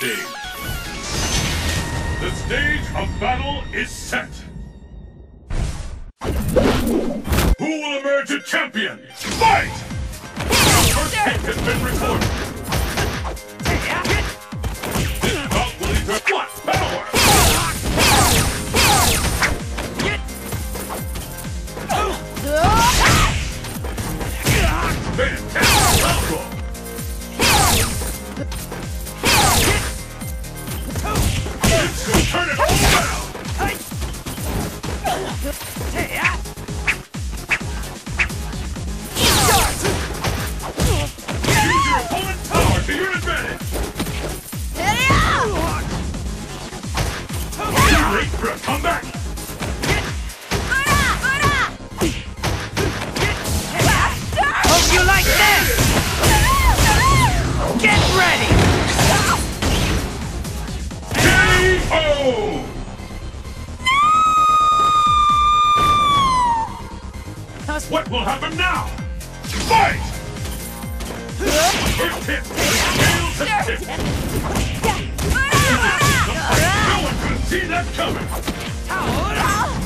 stage. The stage of battle is set. Who will emerge a champion? Fight! The first hit has been recorded. This bout will exert what? Power! Fantastic combo! It's gonna turn it all around! Use your opponent's power to your advantage! Too late for a comeback! Hope you like this! Get ready! K.O. What will happen now? Fight! First hit! Tails and tips! No one could see that coming!